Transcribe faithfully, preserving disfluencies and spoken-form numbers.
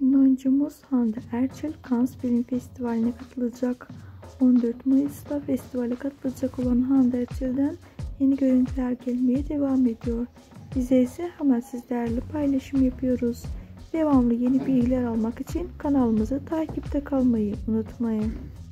Ünlü oyuncumuz Hande Erçel, Cannes Film Festivali'ne katılacak. on dört Mayıs'ta festivale katılacak olan Hande Erçel'den yeni görüntüler gelmeye devam ediyor. Bize ise hemen sizlerle paylaşım yapıyoruz. Devamlı yeni bilgiler almak için kanalımızı takipte kalmayı unutmayın.